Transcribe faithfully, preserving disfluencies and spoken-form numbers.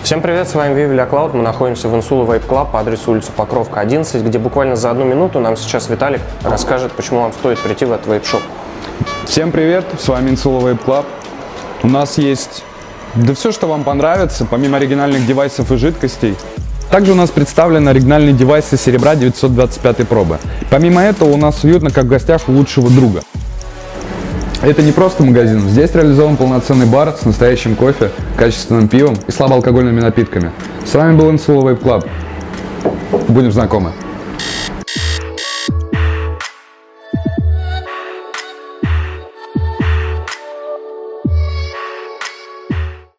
Всем привет, с вами Vivi Cloud. Мы находимся в Insula Vape Club по адресу улица Покровка, одиннадцать, где буквально за одну минуту нам сейчас Виталик расскажет, почему вам стоит прийти в этот вейп-шоп. Всем привет, с вами Insula Vape Club. У нас есть да все, что вам понравится, помимо оригинальных девайсов и жидкостей. Также у нас представлены оригинальные девайсы серебра девятьсот двадцать пятой пробы. Помимо этого у нас уютно, как в гостях у лучшего друга. Это не просто магазин, здесь реализован полноценный бар с настоящим кофе, качественным пивом и слабоалкогольными напитками. С вами был Insula Vape Club. Будем знакомы.